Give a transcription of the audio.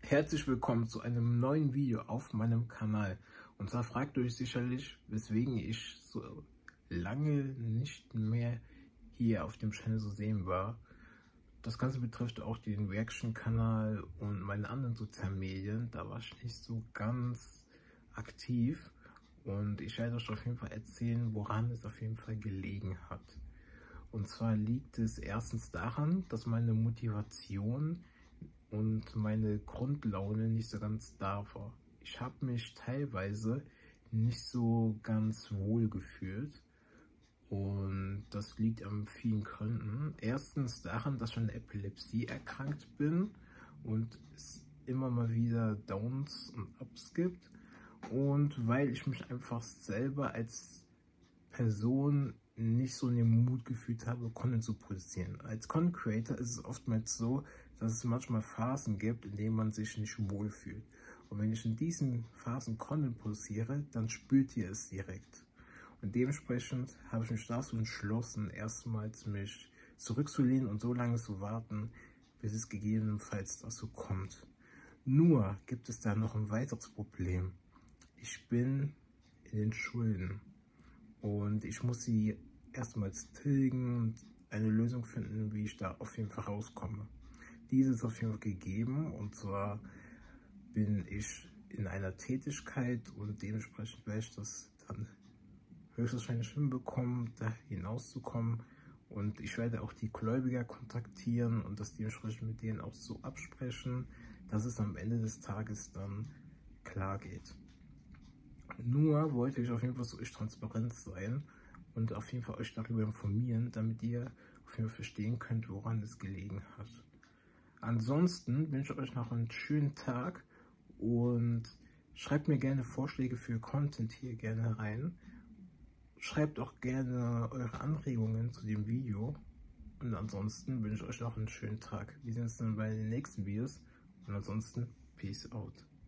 Herzlich willkommen zu einem neuen Video auf meinem Kanal. Und zwar fragt ihr euch sicherlich, weswegen ich so lange nicht mehr hier auf dem Channel zu sehen war. Das Ganze betrifft auch den Reaction-Kanal und meine anderen sozialen Medien. Da war ich nicht so ganz aktiv. Und ich werde euch auf jeden Fall erzählen, woran es auf jeden Fall gelegen hat. Und zwar liegt es erstens daran, dass meine Motivation und meine Grundlaune nicht so ganz da war. Ich habe mich teilweise nicht so ganz wohl gefühlt und das liegt an vielen Gründen. Erstens daran, dass ich an Epilepsie erkrankt bin und es immer mal wieder Downs und Ups gibt, und weil ich mich einfach selber als Person nicht so in den Mut gefühlt habe, Content zu produzieren. Als Content Creator ist es oftmals so, dass es manchmal Phasen gibt, in denen man sich nicht wohl fühlt. Und wenn ich in diesen Phasen Content produziere, dann spürt ihr es direkt. Und dementsprechend habe ich mich dazu entschlossen, erstmals mich zurückzulehnen und so lange zu warten, bis es gegebenenfalls dazu kommt. Nur gibt es da noch ein weiteres Problem. Ich bin in den Schulden. Und ich muss sie erstmals tilgen und eine Lösung finden, wie ich da auf jeden Fall rauskomme. Diese ist auf jeden Fall gegeben, und zwar bin ich in einer Tätigkeit und dementsprechend werde ich das dann höchstwahrscheinlich hinbekommen, da hinauszukommen. Und ich werde auch die Gläubiger kontaktieren und das dementsprechend mit denen auch so absprechen, dass es am Ende des Tages dann klar geht. Nur wollte ich auf jeden Fall so transparent sein und auf jeden Fall euch darüber informieren, damit ihr auf jeden Fall verstehen könnt, woran es gelegen hat. Ansonsten wünsche ich euch noch einen schönen Tag und schreibt mir gerne Vorschläge für Content hier gerne rein. Schreibt auch gerne eure Anregungen zu dem Video. Und ansonsten wünsche ich euch noch einen schönen Tag. Wir sehen uns dann bei den nächsten Videos. Und ansonsten, Peace out.